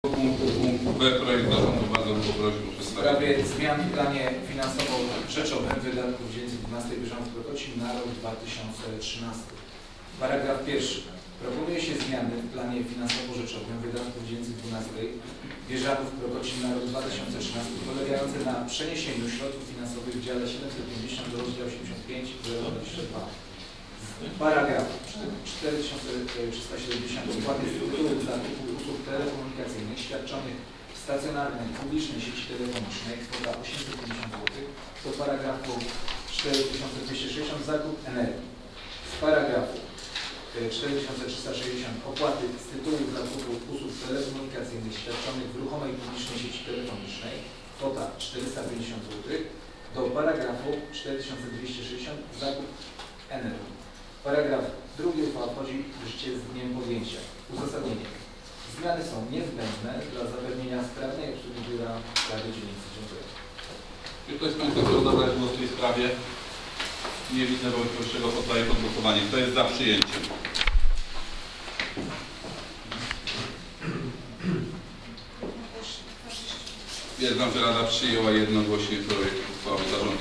Punkt B projekt zarządu bardzo poprosił o W przedstawienie. sprawie zmian w planie finansowo-rzeczowym wydatków dzielnicy 12 Bieżanów Krokocin na rok 2013. Paragraf pierwszy. Proponuje się zmiany w planie finansowo-rzeczowym wydatków dzielnicy 12 Bieżanów Krokocin na rok 2013 polegające na przeniesieniu środków finansowych w dziale 750 do rozdziału 85.022. Paragraf 4370 opłaty z tytułu zakupu usług telekomunikacyjnych świadczonych w stacjonarnej publicznej sieci telefonicznej kwota 850 zł do paragrafu 4260 zakup energii. Z paragrafu 4360 opłaty z tytułu zakupu usług telekomunikacyjnych świadczonych w ruchomej publicznej sieci telefonicznej kwota 450 zł do paragrafu 4260 zakup energii. Paragraf drugi uchwała wchodzi w życie z dniem podjęcia. Uzasadnienie. Zmiany są niezbędne dla zapewnienia sprawnej obsługi biura Rady Dzielnicy. Dziękuję. Czy ktoś z Państwa chce zabrać głos w tej sprawie? Nie widzę, wobec powyższego poddaję pod głosowanie. Kto jest za przyjęciem? Stwierdzam, że Rada przyjęła jednogłośnie projekt uchwały zarządu.